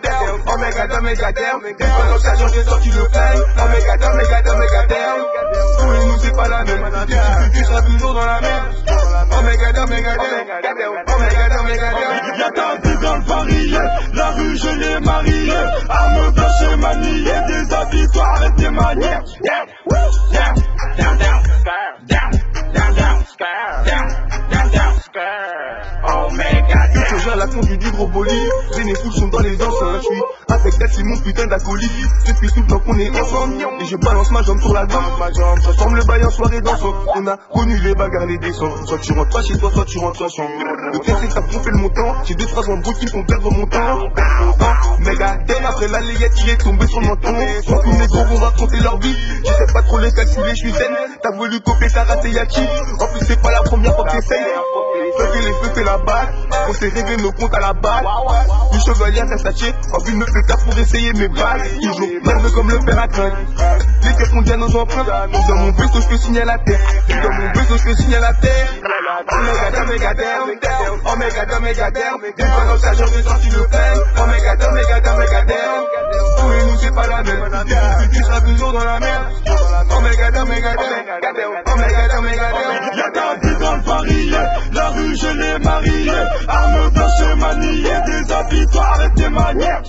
Oh my god, quand ça change, j'ai sorti le flingue. Oh my god, Vous et nous c'est pas la même. Tu seras toujours dans la merde. Oh my god, Y'a ta vie dans le barillet, la rue je l'ai mariée. Arme blanche et maniée, des habits, toi arrête tes manières. Oh my god, je gère la conduite d'hydrobolie. Les nez fous sont dans les enceintes. Je suis avec elle, c'est mon putain d'acolyte. Depuis tout le temps qu'on est ensemble. Et je balance ma jambe sur la danse. Transforme le bail en soirée dansante. On a connu les bagarres, les descentes. Soit tu rentres pas chez toi, soit tu rentres sans chambre. Le pire c'est que t'as pompé le montant. J'ai 2-3 embrouilles qui font perdre mon temps. Megadeth, après la layette qui est tombée sur le menton. Sans tous mes gros vont raconter leur vie. Je sais pas trop les calculer, je suis zen. T'as voulu copier, t'as raté Yaki. En plus c'est pas la première fois que t'essayes. Fais les feux, fais la balle. On s'est réglé nos comptes à la balle. Du chevalier à Versace. En vue me fait tard pour essayer mes balles. Toujours nerveux comme le père à craindre. Les têtes font bien nos empreintes. Dans mon vaisseau, je fais signe à la terre. Dans mon vaisseau, je fais signe à la terre. Oh my god, Des fois dans sa jambe, j'ai sorti le flingue. Oh my god, Vous et nous c'est pas la même. Tu seras toujours dans la merde. Oh my god, Y'a ta vie dans le barillet, la rue je l'ai mariée. Arme blanche et maniée, des habits, toi arrête tes manières.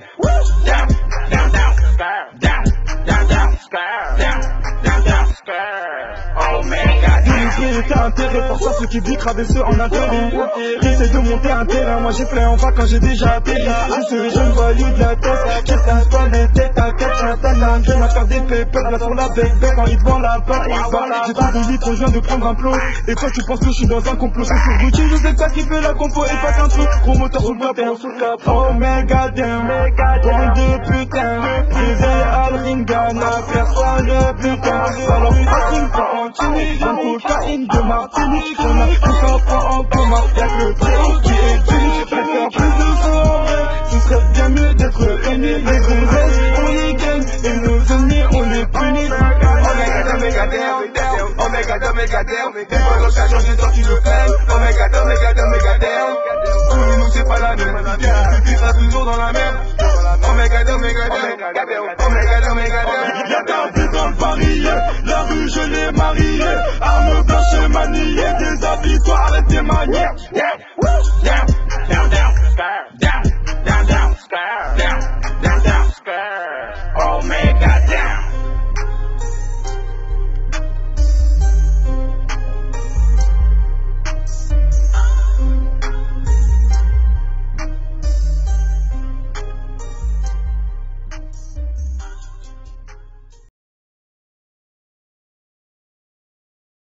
Oh my god. T'as intérêt pour ça, ceux qui vivent rabaisseux en intérêt. J'essaie de monter un terrain, moi j'ai fait en bas quand j'ai déjà atterri. Je suis jeune voyou de la tête, j'ai pas les têtes à tête, j'ai un talent, je vais faire des pépères, là sur la bec, quand il vend la barre, j'ai pas de litre, je viens de prendre un plot. Et toi tu penses que je suis dans un complot, c'est sur Gucci, je sais pas qui fait la compo et pas qu'un truc. Gros moteur sous le capot, oh my god, bande de putain, j'ai Al Ringana, personne ne putain. Alors fucking continue, j'en cocaïne de Martinique, on a tout ça pas en commun, y'a que le prénom qui est digne. Je préfère plus de soirées, ce serait bien mieux d'être unis. Les gonzesses, on les gagne, et nos ennemis, on les punit. Oh my god, Des fois dans sa jambe, j'ai sorti le flingue. Oh my god, Vous et nous c'est pas la même. Tu seras toujours dans la merde. Oh my god, Y'a ta vie dans le barillet, la rue je l'ai mariée. Arme blanche et maniée,